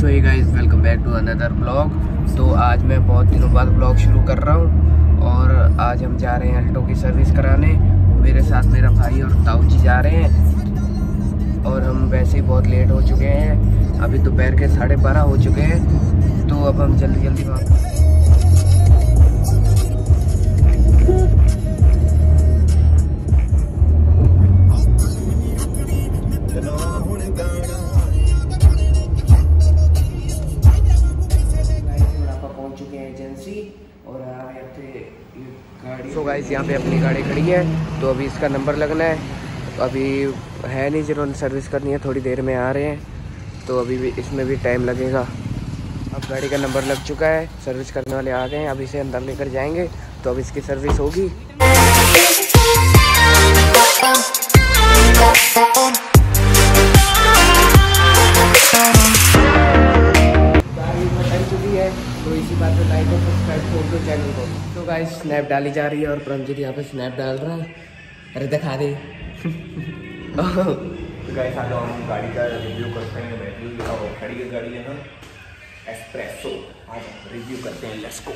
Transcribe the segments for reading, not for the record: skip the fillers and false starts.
So hey guys, welcome back to another blog. तो आज मैं बहुत दिनों बाद ब्लॉग शुरू कर रहा हूँ और आज हम जा रहे हैं अल्टो की सर्विस कराने। मेरे साथ मेरा भाई और ताऊ जी जा रहे हैं और हम वैसे ही बहुत लेट हो चुके हैं। अभी दोपहर के 12:30 हो चुके हैं, तो अब हम जल्दी जल्दी वापस। और सो गाइस, यहाँ पे अपनी गाड़ी खड़ी है, तो अभी इसका नंबर लगना है। अभी है नहीं, जिन्होंने सर्विस करनी है थोड़ी देर में आ रहे हैं, तो अभी भी इसमें भी टाइम लगेगा। अब गाड़ी का नंबर लग चुका है, सर्विस करने वाले आ गए हैं, अब इसे अंदर लेकर जाएंगे तो अब इसकी सर्विस होगी। तो इसी बात पे लाइक और सब्सक्राइब कर दो चैनल को। तो गाइस, स्नैप डाली जा रही है और परमजीत यहाँ पे स्नैप डाल रहा है। अरे दिखा दे। तो गाइस, आज हम गाड़ी का रिव्यू करते हैं। बैटरी और खड़ी की गाड़ी है ना, एस्प्रेसो। आज रिव्यू करते हैं, लेट्स गो।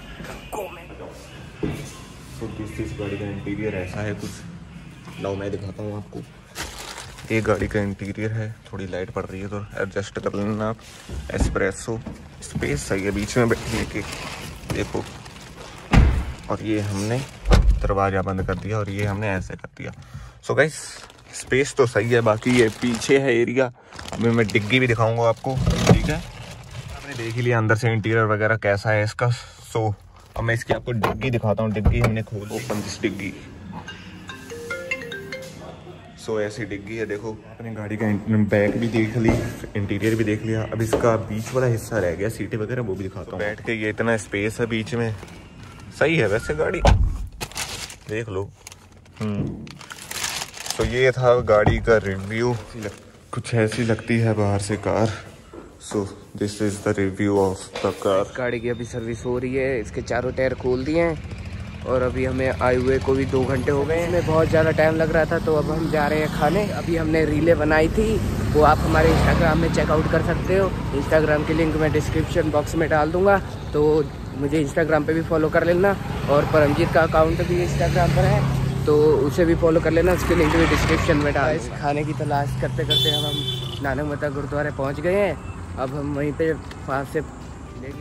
तो इस गाड़ी का इंटीरियर ऐसा है कुछ। लाओ मैं दिखाता हूँ आपको। ये गाड़ी का इंटीरियर है, थोड़ी लाइट पड़ रही है तो एडजस्ट कर लेना आप। एस्प्रेसो स्पेस सही है बीच में बैठने की, देखो। और ये हमने दरवाज़ा बंद कर दिया और ये हमने ऐसे कर दिया। सो गाइस, स्पेस तो सही है, बाकी ये पीछे है एरिया। अभी मैं डिग्गी भी दिखाऊंगा आपको, ठीक है। आपने देख ही लिया अंदर से इंटीरियर वगैरह कैसा है इसका। सो अब मैं इसकी आपको डिग्गी दिखाता हूँ। डिग्गी हमने खोल ओपन दिस डिग्गी। सो ऐसी डिग्गी है, देखो। अपनी गाड़ी का बैक भी देख ली, इंटीरियर भी देख लिया। अब इसका बीच वाला हिस्सा रह गया, सीटें वगैरह वो भी दिखाता हूँ। बैठ के ये इतना स्पेस है बीच में, सही है वैसे गाड़ी, देख लो। तो ये था गाड़ी का रिव्यू। कुछ ऐसी लगती है बाहर से car. So this is the review of the car. गाड़ी की अभी सर्विस हो रही है, इसके चारों टायर खोल दिए हैं और अभी हमें आए हुए को भी 2 घंटे हो गए। हमें बहुत ज़्यादा टाइम लग रहा था, तो अब हम जा रहे हैं खाने। अभी हमने रीलें बनाई थी, वो आप हमारे इंस्टाग्राम में चेकआउट कर सकते हो। इंस्टाग्राम की लिंक मैं डिस्क्रिप्शन बॉक्स में डाल दूंगा, तो मुझे इंस्टाग्राम पे भी फॉलो कर लेना। और परमजीत का अकाउंट भी इंस्टाग्राम पर है, तो उसे भी फॉलो कर लेना, उसकी लिंक भी डिस्क्रिप्शन में डाल। इस खाने की तलाश करते करते हम नानक माता गुरुद्वारे पहुँच गए हैं। अब हम वहीं पर वहाँ से लेंगे।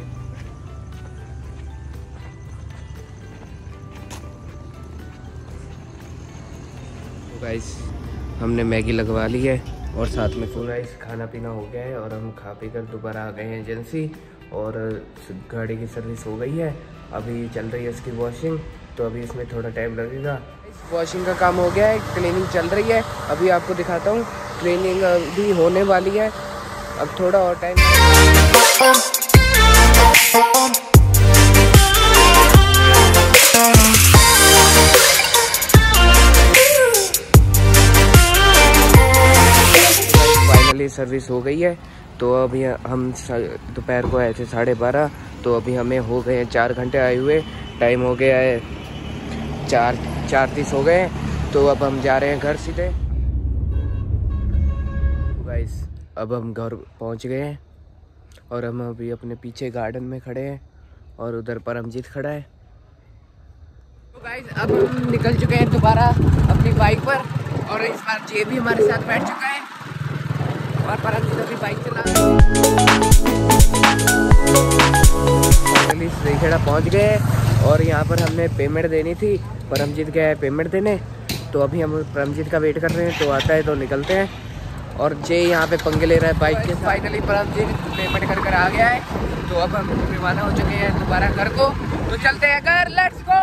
गाइस, हमने मैगी लगवा ली है और साथ में पूरा इस खाना पीना हो गया है और हम खा पी कर दोबारा आ गए हैं एजेंसी और गाड़ी की सर्विस हो गई है। अभी चल रही है इसकी वॉशिंग, तो अभी इसमें थोड़ा टाइम लगेगा। वॉशिंग का काम हो गया है, क्लीनिंग चल रही है। अभी आपको दिखाता हूँ, क्लीनिंग भी होने वाली है, अब थोड़ा और टाइम। सर्विस हो गई है, तो अभी हम दोपहर को आए थे 12:30, तो अभी हमें हो गए हैं 4 घंटे आए हुए। टाइम हो गया है 4:30 हो गए, तो अब हम जा रहे हैं घर सीधे। गाइस, अब हम घर पहुंच गए हैं और हम अभी अपने पीछे गार्डन में खड़े हैं और उधर परमजीत खड़ा है। तो गाइस, अब हम निकल चुके हैं दोबारा अपनी बाइक पर और इस बार जे भी हमारे साथ बैठ चुका है और परमजीत अभी बाइक चला। फाइनली श्रीखेड़ा पहुंच गए और यहाँ पर हमने पेमेंट देनी थी। परमजीत गया है पेमेंट देने, तो अभी हम परमजीत का वेट कर रहे हैं, तो आता है तो निकलते हैं। और जे यहाँ पे पंगे ले रहा है बाइक के। फाइनली परमजीत पेमेंट कर आ गया है, तो अब हम रवाना हो चुके हैं दोबारा घर को, तो चलते हैं घर। Let's go.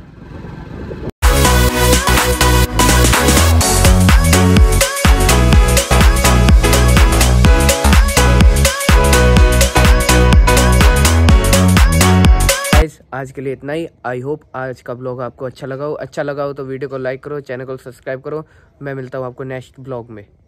आज के लिए इतना ही। आई होप आज का ब्लॉग आपको अच्छा लगा हो तो वीडियो को लाइक करो, चैनल को सब्सक्राइब करो। मैं मिलता हूँ आपको नेक्स्ट ब्लॉग में।